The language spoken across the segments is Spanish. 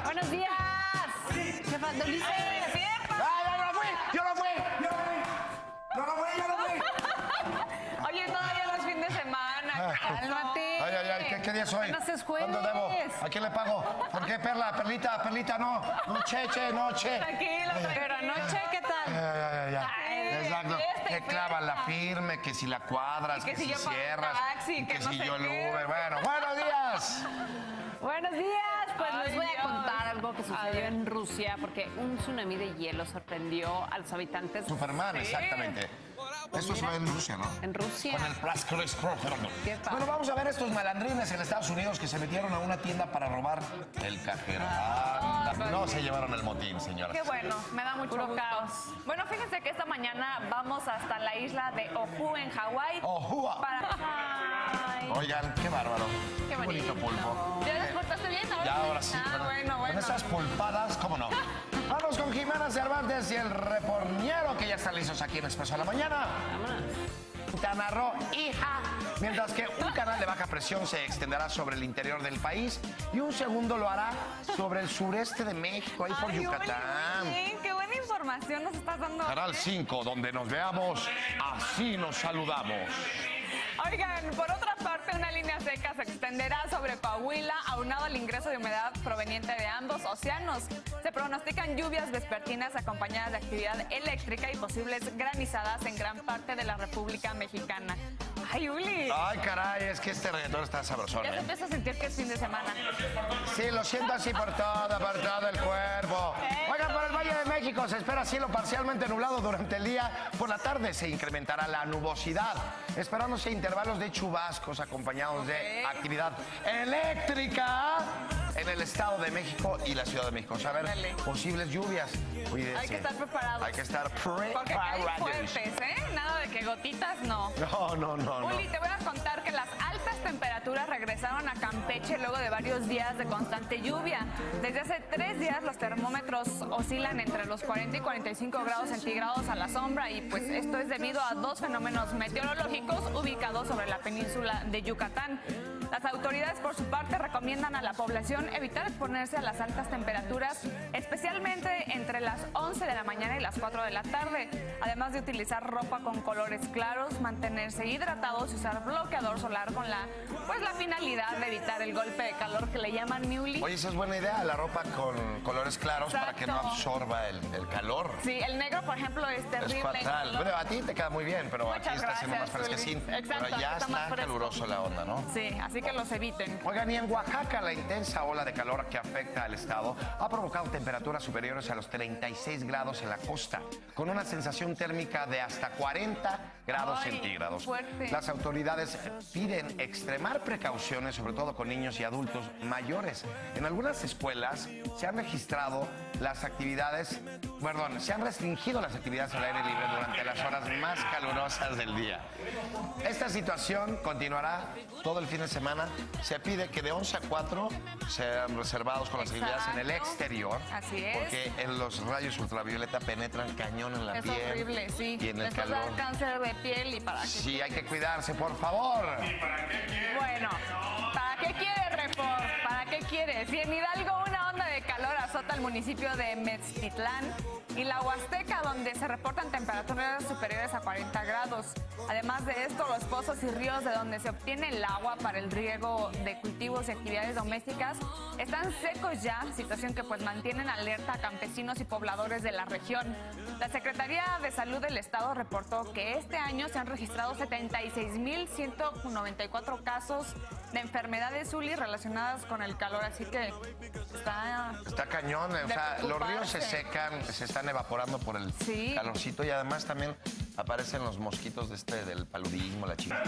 Buenos días. ¿Qué pasa, Ulises? ¡Ay, yo no fui! ¡Yo no fui! ¡Yo no fui! Oye, todavía no es fin de semana. Cálmate. Ay, ¿qué día es hoy? Apenas es jueves. ¿Cuándo debo? ¿A quién le pago? ¿Por qué, Perla? Perlita, no. No, che. Tranquilo, pero anoche, ¿qué tal? Ay, Exacto. fiesta, Que clavas la firme, que si la cuadras, que si yo pago cierras, taxi, que que no si sé yo el qué. Uber. Bueno, buenos días. Buenos días, pues les voy a Dios. contar algo que sucedió en Rusia porque un tsunami de hielo sorprendió a los habitantes. Superman, Sí. exactamente. Esto se ve en Rusia, ¿no? En Rusia. Con el ¿Qué pasa? Bueno, vamos a ver estos malandrines en Estados Unidos que se metieron a una tienda para robar el cajero. No se llevaron el motín, señoras. Qué bueno, me da mucho Puro gusto. caos. Bueno, fíjense que esta mañana vamos hasta la isla de Oahu en Hawái. ¡Ojúa! Ay, Oigan, qué bárbaro. Qué bonito pulpo. ¿ya les portaste bien? Ya, ahora sí. Bueno. Con esas pulpadas, ¿cómo no? Vamos con Jimena Cervantes y el reporñero que ya están listos aquí en Expreso de la Mañana. Quintana Roo, hija. Mientras que un canal de baja presión se extenderá sobre el interior del país y un segundo lo hará sobre el sureste de México, ahí por Ay, Yucatán. Oli, bien, qué buena información nos estás dando. Canal 5, donde nos veamos, así nos saludamos. Oigan, por otra parte, una línea seca se extenderá sobre Coahuila, aunado al ingreso de humedad proveniente de ambos océanos. Se pronostican lluvias vespertinas acompañadas de actividad eléctrica y posibles granizadas en gran parte de la República Mexicana. ¡Ay, Uli! Ay, caray, es que este reggaetón está sabrosón, Ya se ¿eh? empieza a sentir que es fin de semana. Sí, lo siento así por todo el cuerpo. Oigan, por el Valle de México se espera cielo parcialmente nublado durante el día. Por la tarde se incrementará la nubosidad, esperándose intervalos de chubascos acompañados de actividad eléctrica en el Estado de México y la Ciudad de México. O sea, a ver, Dale. posibles lluvias. Cuídense. Hay que estar preparados. Hay que estar Porque caen preparados. fuertes, ¿eh? Nada de que gotitas, no. No. Uli, te voy a contar que las altas temperaturas regresaron a Campeche luego de varios días de constante lluvia. Desde hace 3 días los termómetros oscilan entre los 40 y 45 grados centígrados a la sombra y pues esto es debido a 2 fenómenos meteorológicos ubicados sobre la península de Yucatán. Las autoridades, por su parte, recomiendan a la población evitar exponerse a las altas temperaturas, especialmente entre las 11 de la mañana y las 4 de la tarde, además de utilizar ropa con colores claros, mantenerse hidratados y usar bloqueador solar con la finalidad de evitar el golpe de calor que le llaman Miuli. Oye, esa es buena idea, la ropa con colores claros para que no Exacto. absorba el calor. Sí, el negro, por ejemplo, es Es terrible. fatal. Bueno, a ti te queda muy bien, pero Muchas aquí está haciendo más gracias, fresquecín. Uli. Exacto, Pero ya está más está fresco. caluroso la onda, ¿no? Sí, así que los eviten. Oigan, y en Oaxaca la intensa ola de calor que afecta al estado ha provocado temperaturas superiores a los 36 grados en la costa, con una sensación térmica de hasta 40 grados Ay, centígrados. fuerte. Las autoridades piden extremar precauciones, sobre todo con niños y adultos mayores. En algunas escuelas se han restringido las actividades al aire libre durante las horas más calurosas del día. Esta situación continuará todo el fin de semana. Se pide que de 11 a 4 sean reservados con las actividades en el Exacto. exterior. Así es. Porque los rayos ultravioleta penetran cañón en la Es piel. horrible, sí. Y en el Les va a calor. dar cáncer de piel y para qué. Sí, hay que cuidarse, por favor. Bueno, ¿para qué quiere, Report? ¿Para qué quiere? Si en Hidalgo una onda de calor azota al municipio de Meztitlán y la Huasteca, donde se reportan temperaturas superiores a 40 grados. Además de esto, los pozos y ríos de donde se obtiene el agua para el riego de cultivos y actividades domésticas están secos ya, situación que pues mantienen alerta a campesinos y pobladores de la región. La Secretaría de Salud del Estado reportó que este año se han registrado 76.194 casos de enfermedades ULI relacionadas con el calor, así que Está cañón, o sea, los ríos se secan, se están evaporando por el Sí. calorcito y además también aparecen los mosquitos del paludismo, la chica.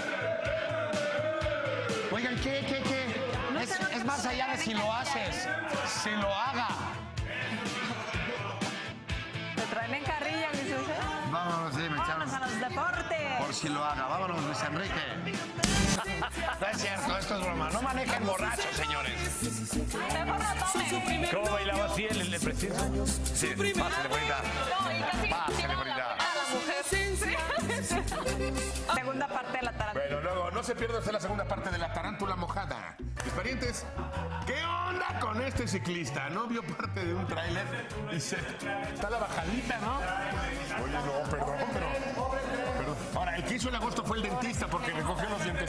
Oigan, ¿qué? Es más allá de si lo haces, se lo haga. te traen en carrilla, Luis Enrique. Vámonos, dime, Vámonos a los deportes. por si lo haga. Vámonos, Luis Enrique. No es cierto, esto es broma. No manejen borrachos, señores. Mejor no tomen. ¿Cómo bailaba así el preciso? Sí, pásale, bonita. No, y casi Pásale, tira bonita. a la mujer. Sí. Segunda parte de la tarde. Bueno, luego no no se pierda usted la segunda parte de La Tarántula Mojada. Mis parientes, ¿qué onda con este ciclista? ¿No vio parte de un tráiler? Y está la bajadita, ¿no? Oye, no, perdón. Ahora, el que hizo el agosto fue el dentista porque recogió los dientes.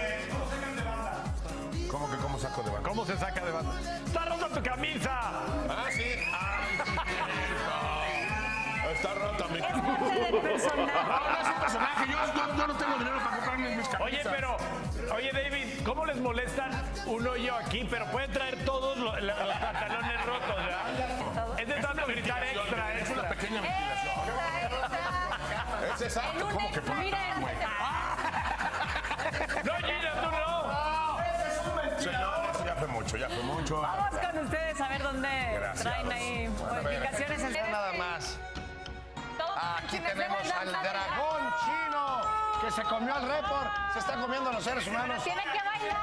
¿Cómo que cómo saco de banda? ¿Cómo se saca de banda? ¡Está rota tu camisa! Ah, sí. Ay, sí. Está rota mi Es parte del personaje. No es un personaje. Yo no tengo dinero para comprarme mis camisas. Oye, David, ¿cómo les molestan un hoyo aquí? Pero pueden traer todos los pantalones rotos, ¿verdad? Es de tanto gritar extra. Es una pequeña ventilación. Es exacto. ¿Cómo que por acá, güey? No, Gina, tú no. Señor, eso ya fue mucho. Vamos con ustedes a ver dónde Gracias. traen ahí modificaciones. Nada más. Todos Aquí quienes tenemos deben al danzar. dragón chino que se comió al report. Se está comiendo a los seres humanos. Tiene que bailar.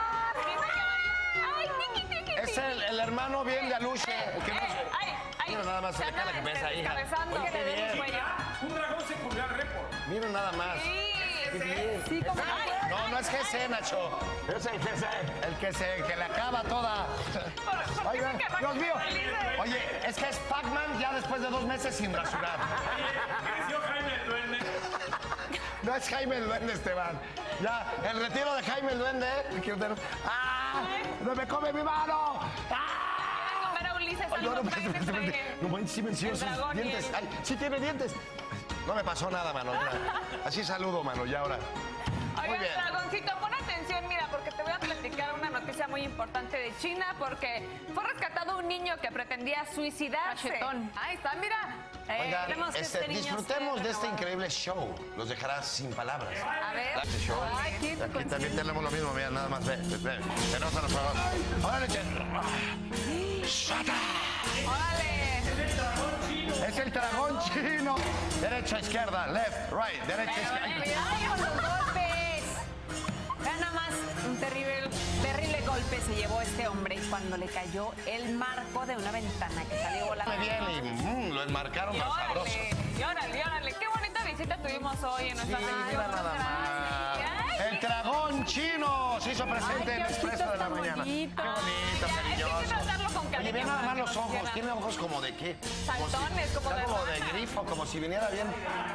Ay, tiki. Es el hermano bien de Aluche. El que no es- Mira nada más, se le cae la cabeza, hija. Descabezando Oye, que qué le den el bien. cuello. Un dragón se comió al report. Mira nada más. Sí, como No es GC, Nacho. Es el GC. El que le acaba toda. Oigan, Dios mío. Oye, es que es Pac-Man ya después de 2 meses sin rasurar. Creció Jaime el Duende. No es Jaime el Duende, Esteban. Ya, el retiro de Jaime el Duende. ¡Ah! ¡No me come mi mano! ¡Ah! comer a Ulises Ay, algo no, traen espérate. entre- No, buen, sí venció el sus dragón y dientes. el- Ay, sí tiene dientes. No me pasó nada, mano. Ya. Así saludo, mano, ya ahora. Muy Oigan, bien. Dragoncito, pon atención, mira, porque te voy a platicar una noticia muy importante de China, porque fue rescatado un niño que pretendía suicidarse. Cachetón. Ahí está, mira. Oigan, Esperemos que este niño disfrutemos se de este renueve. increíble show. Los dejará sin palabras. A ver. Este show. Ay, qué Aquí también tenemos lo mismo, mira, nada más ve. Tenemos a los juegos. Órale, ¡Shata! Órale. Es el dragón chino. Derecha, izquierda, left, right, derecha, izquierda. Cuidado con los golpes. Vean nada más, un terrible golpe se llevó este hombre cuando le cayó el marco de una ventana que salió volando. Bien y lo enmarcaron Y los sabrosos. órale. Qué bonita visita tuvimos hoy en nuestra sección. Mira nada más. Ay, El dragón chino se hizo presente Ay, en qué Expreso de la ojitos tan Mañana. bonitos. Qué bonito, Ay, ya, cariñoso. hay que tratarlo con cariño Oye, ve nada para más que los nos ojos. quiera. Tiene ojos como de qué. Saltones, como Está de como de rana. grifo, como si viniera bien.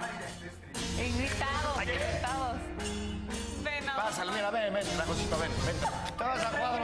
Irritados. Ven, no. Pásalo, mira, ven, dragoncito, ven. Te vas a cuadro.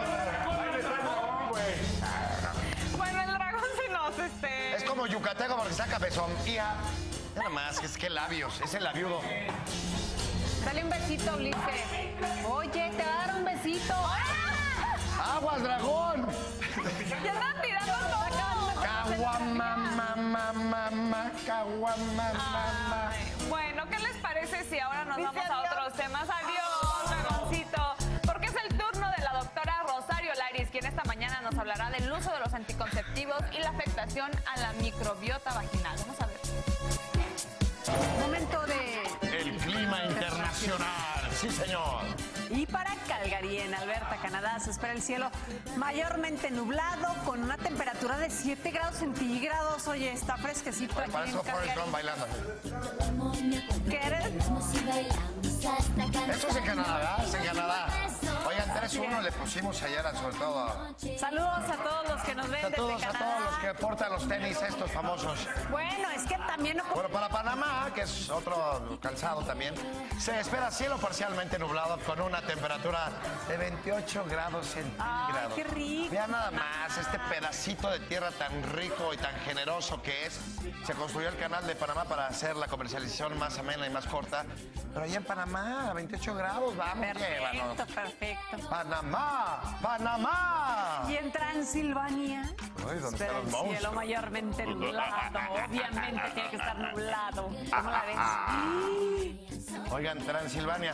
Bueno, el dragón se nos Es como yucateco porque saca pezón. Hija, nada más, es que labios, es el labiudo. Dale un besito, Ulises. Oye, te va a dar un besito. ¡Aguas, dragón! Ya andan tirando todo. Caguamamamamama, caguamamama. Ay, bueno, ¿qué les parece si ahora nos vamos a otros temas? Adiós, dragoncito. Porque es el turno de la doctora Rosario Laris, quien esta mañana nos hablará del uso de los anticonceptivos y la afectación a la microbiota vaginal. Vamos a ver. Momento de... El clima internacional, sí, señor. Y para Calgary, en Alberta, Canadá, se espera el cielo mayormente nublado con una temperatura de 7 grados centígrados. Oye, está fresquecito aquí Para en eso Forrest Gump Calgary. bailando. ¿Qué eres? Eso es en Canadá, ¿verdad? Es en Canadá. Oigan, 3-1 le pusimos ayer, sobre todo Saludos a todos los que nos ven a desde todos Canadá. los que portan los tenis estos famosos. Bueno, es que también... Bueno, para Panamá, que es otro calzado también, se espera cielo parcialmente nublado con una temperatura de 28 grados centígrados. Ay, qué rico. Vean nada más este pedacito de tierra tan rico y tan generoso que es. Se construyó el canal de Panamá para hacer la comercialización más amena y más corta. Pero allá en Panamá, a 28 grados, vamos, llévanos. Perfecto. ¡Panamá! ¡Panamá! Y en Transilvania, Ay, ¿dónde espera están el los cielo monstruos? mayormente nublado. Obviamente tiene que estar nublado. ¿Cómo la ves? Oigan, Transilvania.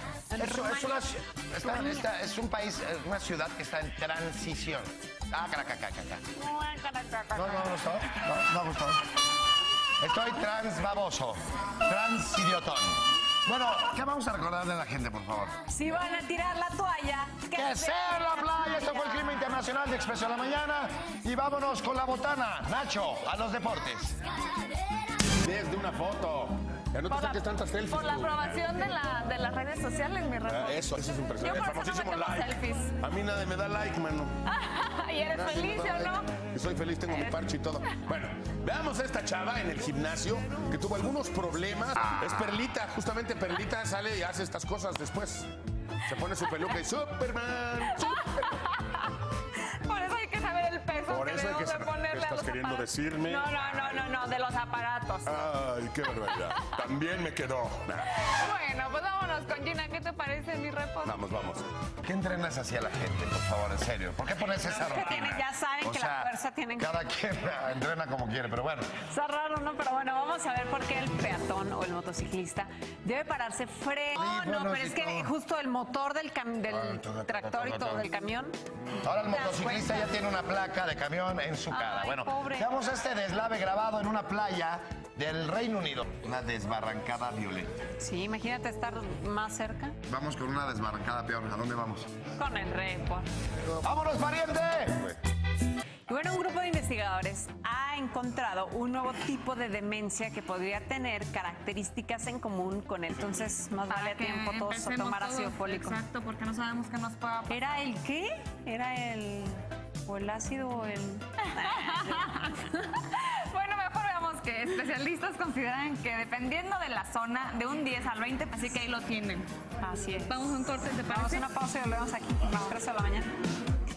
Es un país, una ciudad que está en transición. Ah, caracacaca. No gustó. No gustó. Estoy transbaboso. Transidiotón. Bueno, ¿qué vamos a recordarle a la gente, por favor? Si van a tirar la toalla, ¡Que sea en la playa! Esto fue el clima internacional de Expreso de la Mañana. Y vámonos con la botana. Nacho, a los deportes. Desde una foto. Ya no te saques tantas selfies. Por la tú. aprobación de las redes sociales, mi reporte. Eso es impresionante. Yo El por eso no famosísimo me tomo like. selfies. A mí nadie me da like, mano. ¿Y eres Nadie feliz me da o no? like. Y soy feliz, tengo mi parche y todo. Bueno, veamos a esta chava en el gimnasio que tuvo algunos problemas. Es Perlita, justamente Perlita sale y hace estas cosas después. Se pone su peluca y Superman. Por eso hay que saber el peso Por que eso hay que debemos de saber. ponerle ¿Qué a estás los queriendo aparatos. decirme? No, de los aparatos. Ay, qué barbaridad. También me quedó. Bueno, pues vámonos con Gina. ¿Qué te parece, mi reporte? Vamos, vamos. ¿Qué entrenas así a la gente, por favor, en serio? ¿Por qué pones esa que rutina? tienen- ya saben que la fuerza tienen que- Cada quien entrena como quiere, pero bueno. Está raro, ¿no? Pero bueno, vamos a ver por qué el peatón o el motociclista debe pararse freno. Sí, No, bueno, pero sí, es que todo. justo el motor del tractor y todo del camión. Ahora el ¿Te das motociclista cuenta? ya tiene una placa de camión en su cara. Ay, Bueno, pobre. veamos este deslave grabado en una playa del Reino Unido. Una desbarrancada violenta. Sí, imagínate estar más cerca Vamos con una desbarrancada peor. ¿A dónde vamos? con el report. ¡Vámonos, pariente! Y bueno, un grupo de investigadores ha encontrado un nuevo tipo de demencia que podría tener características en común con él. Entonces, más vale a tiempo todos a tomar ácido fólico. Exacto, porque no sabemos qué nos pueda pasar. ¿Era el qué? ¿Era el... o el ácido o el...? Bueno, mejor veamos que especialistas consideran que dependiendo de la zona, de un 10 al 20, así que ahí lo tienen. Así es. Vamos a un corte, ¿te Vamos a parece? una pausa y volvemos aquí. Vamos, 3 de la mañana.